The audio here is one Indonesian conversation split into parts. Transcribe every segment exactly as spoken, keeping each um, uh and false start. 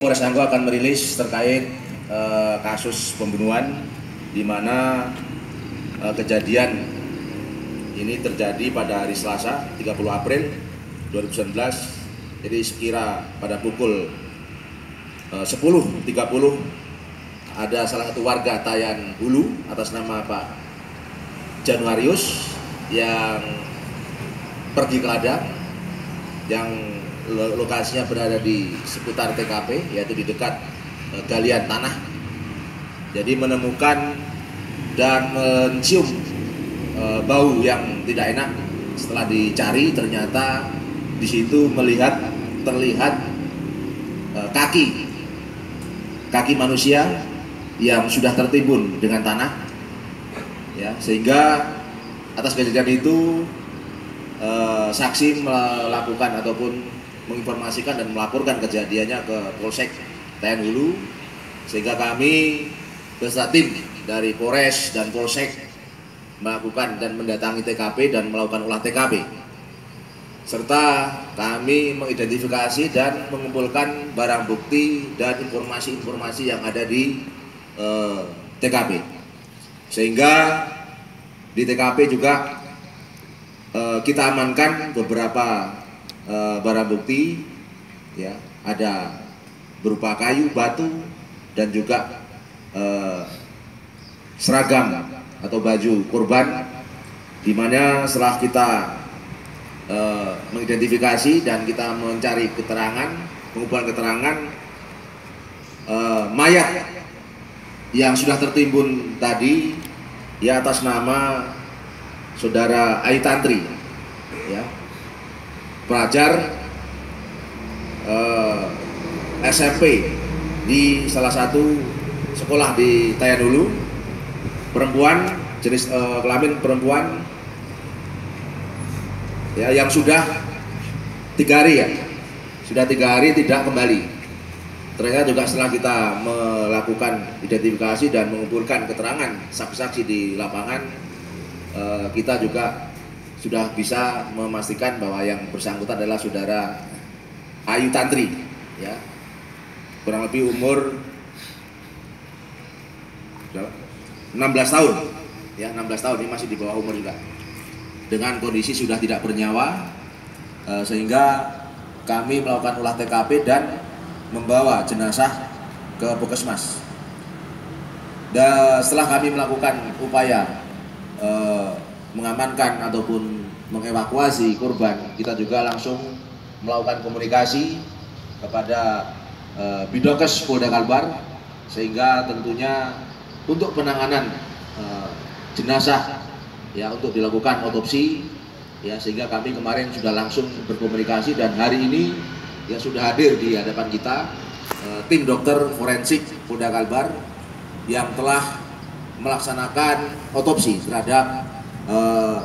Polres Anggo akan merilis terkait uh, kasus pembunuhan di mana uh, kejadian ini terjadi pada hari Selasa tiga puluh April dua ribu sembilan belas. Jadi sekira pada pukul uh, sepuluh tiga puluh ada salah satu warga Tayan Hulu atas nama Pak Januarius yang pergi ke ladang yang lokasinya berada di seputar T K P, yaitu di dekat e, galian tanah. Jadi menemukan dan mencium e, bau yang tidak enak. Setelah dicari ternyata di situ melihat terlihat e, kaki kaki manusia yang sudah tertimbun dengan tanah, ya, sehingga atas kejadian itu e, saksi melakukan ataupun menginformasikan dan melaporkan kejadiannya ke Polsek Tayan Hulu, sehingga kami beserta tim dari Polres dan Polsek melakukan dan mendatangi T K P dan melakukan olah T K P, serta kami mengidentifikasi dan mengumpulkan barang bukti dan informasi-informasi yang ada di eh, T K P, sehingga di T K P juga eh, kita amankan beberapa Uh, barang bukti, ya, ada berupa kayu, batu, dan juga uh, seragam atau baju korban, di mana setelah kita uh, mengidentifikasi dan kita mencari keterangan, mengumpulkan keterangan, uh, mayat yang sudah tertimbun tadi ya atas nama saudara Ayu Tantri, ya, pelajar eh, S M P di salah satu sekolah di Tayan Hulu, perempuan, jenis eh, kelamin perempuan, ya, yang sudah tiga hari ya sudah tiga hari tidak kembali. Ternyata juga setelah kita melakukan identifikasi dan mengumpulkan keterangan saksi-saksi di lapangan, eh, kita juga sudah bisa memastikan bahwa yang bersangkutan adalah saudara Ayu Tantri, ya, kurang lebih umur enam belas tahun, ya, enam belas tahun, ini masih di bawah umur juga, dengan kondisi sudah tidak bernyawa, eh, sehingga kami melakukan olah T K P dan membawa jenazah ke Puskesmas. Dan setelah kami melakukan upaya eh, mengamankan ataupun mengevakuasi korban, kita juga langsung melakukan komunikasi kepada e, Bidokes Polda Kalbar, sehingga tentunya untuk penanganan e, jenazah, ya, untuk dilakukan otopsi, ya, sehingga kami kemarin sudah langsung berkomunikasi dan hari ini ya sudah hadir di hadapan kita e, tim dokter forensik Polda Kalbar yang telah melaksanakan otopsi terhadap Uh,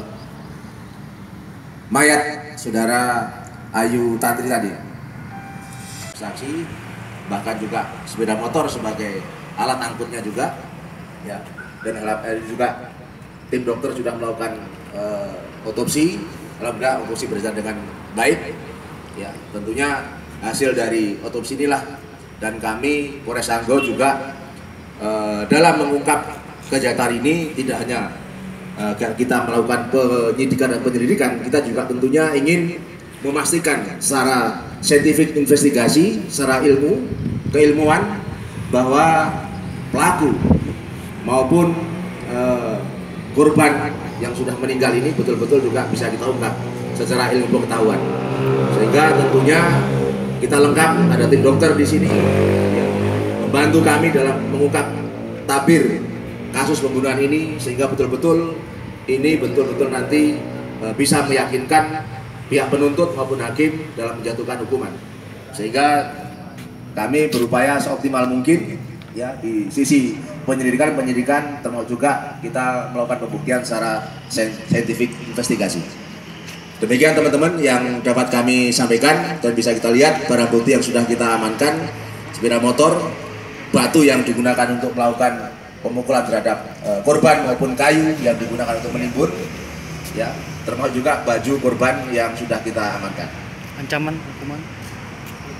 mayat saudara Ayu Tantri tadi. Saksi, bahkan juga sepeda motor sebagai alat angkutnya juga, ya, dan juga tim dokter sudah melakukan uh, otopsi. Alhamdulillah otopsi berjalan dengan baik, ya, tentunya hasil dari otopsi inilah dan kami Polres Anggo juga uh, dalam mengungkap kejahatan ini tidak hanya kita melakukan penyidikan dan penyelidikan, kita juga tentunya ingin memastikan secara scientific investigasi, secara ilmu, keilmuan, bahwa pelaku maupun eh, korban yang sudah meninggal ini betul-betul juga bisa kita ungkap secara ilmu pengetahuan, sehingga tentunya kita lengkap, ada tim dokter di sini ya, membantu kami dalam mengungkap tabir kasus pembunuhan ini, sehingga betul-betul ini betul-betul nanti e, bisa meyakinkan pihak penuntut maupun hakim dalam menjatuhkan hukuman, sehingga kami berupaya seoptimal mungkin, ya, di sisi penyelidikan penyidikan termasuk juga kita melakukan pembuktian secara scientific investigasi. Demikian teman-teman yang dapat kami sampaikan, dan bisa kita lihat barang bukti yang sudah kita amankan, sepeda motor, batu yang digunakan untuk melakukan pemukulan terhadap uh, korban maupun kayu yang digunakan untuk menimbun, ya, termasuk juga baju korban yang sudah kita amankan. Ancaman hukuman?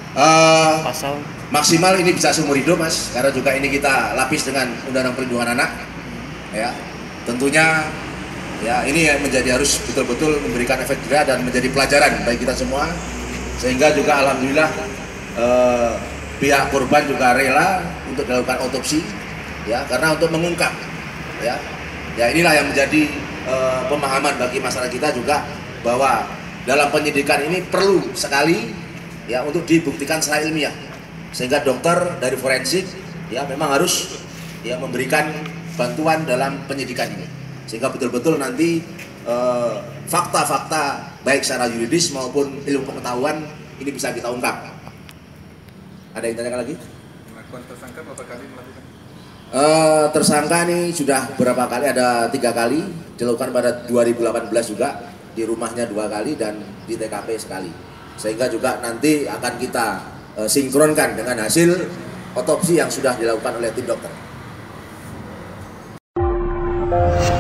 Uh, Pasal maksimal ini bisa seumur hidup, Mas, karena juga ini kita lapis dengan Undang-Undang Perlindungan Anak. Ya, tentunya ya ini yang menjadi harus betul-betul memberikan efek jerah dan menjadi pelajaran bagi kita semua, sehingga juga alhamdulillah eh, pihak korban juga rela untuk dilakukan otopsi, ya, karena untuk mengungkap, ya, ya inilah yang menjadi eh, pemahaman bagi masyarakat kita juga bahwa dalam penyidikan ini perlu sekali, ya, untuk dibuktikan secara ilmiah, sehingga dokter dari forensik, ya, memang harus, ya, memberikan bantuan dalam penyidikan ini, sehingga betul-betul nanti fakta-fakta eh, baik secara yuridis maupun ilmu pengetahuan ini bisa kita ungkap. Ada yang tanyakan lagi? Pengakuan tersangka berapa kali melakukan? Uh, tersangka ini sudah berapa kali, ada tiga kali dilakukan pada dua ribu delapan belas juga, di rumahnya dua kali dan di T K P sekali, sehingga juga nanti akan kita uh, sinkronkan dengan hasil otopsi yang sudah dilakukan oleh tim dokter.